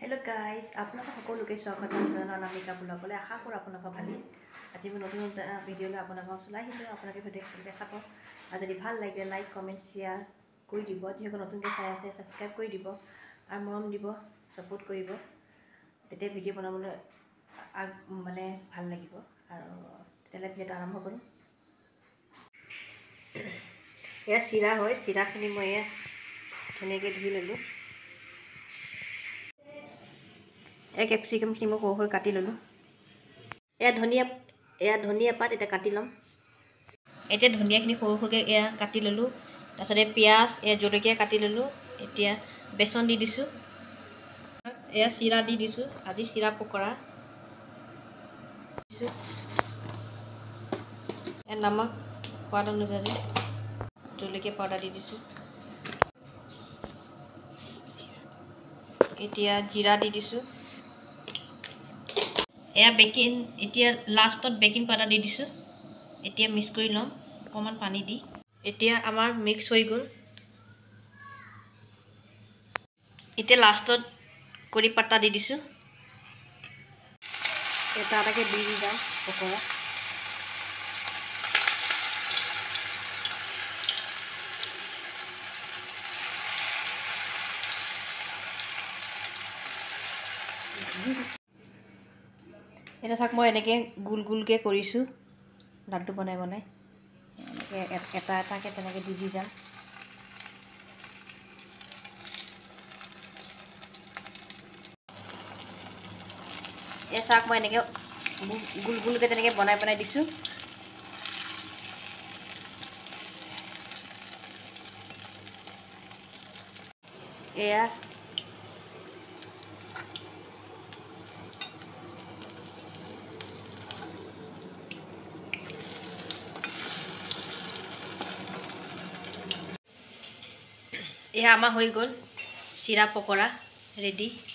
Hello guys, আপোনালোক সকলোকে স্বাগতম জনালোঁ নামিকা ব্লগলৈ। আশা কৰোঁ আপোনালোকৰ ভালেই। আজি মই নতুন ভিডিঅ'লৈ আপোনালোকক চলাই আহিলোঁ। আপোনালোকে ভিডিঅ'টো চাব আৰু যদি ভাল লাগে লাইক কমেণ্ট শ্বেয়াৰ কৰি দিব। যিসকল নতুনকৈ চাই আছে ছাবস্ক্ৰাইব কৰি দিব আৰু মৰম দিব, ছাপোৰ্ট কৰিব। তেতিয়া ভিডিঅ' বনাবলৈ ভাল লাগিব আৰু তেতিয়াহ'লে ভিডিঅ'টো আৰম্ভ কৰোঁ। এয়া চিৰা হয়, চিৰাখিনি মই এয়া ধুনীয়াকৈ ধুই ল'লোঁ। এক কেপচিকামখিনি মই সৰু সৰু কাটি ল'লোঁ। এয়া ধনিয়া পাত এতিয়া কাটি ল'ম। এতিয়া ধনিয়াখিনি সৰু সৰুকৈ এয়া কাটি ল'লোঁ। তাৰপিছতে পিঁয়াজ এয়া জলকীয়া কাটি ল'লোঁ। এতিয়া বেচন দি দিছোঁ। এয়া চিৰা দি দিছোঁ। আজি চিৰা পকৰা দিছোঁ। এয়া নমক সোৱাদ অনুযায়ী জলকীয়া পাউডাৰ দি দিছোঁ। এতিয়া জিৰা দি দিছোঁ। এয়া এতিয়া লাষ্টত বেকিং পাউডাৰ দি দিছোঁ। এতিয়া মিক্স কৰি ল'ম অকণমান পানী দি। এতিয়া আমাৰ মিক্স হৈ গ'ল। এতিয়া লাষ্টত কৰি পাতা দি দিছোঁ। এটা এটাকৈ দি যাম পকৰা। এতিয়া চাওক মই এনেকৈ গোল গোলকৈ কৰিছোঁ, লাড্ডু বনাই বনাই এনেকৈ এটা এটাকৈ তেনেকৈ দি যাম। এই চাওক মই এনেকৈ গোল গোলকৈ তেনেকৈ বনাই বনাই দিছোঁ। এয়া এয়া আমাৰ হৈ গ'ল চিৰা পকৰা ৰেডি।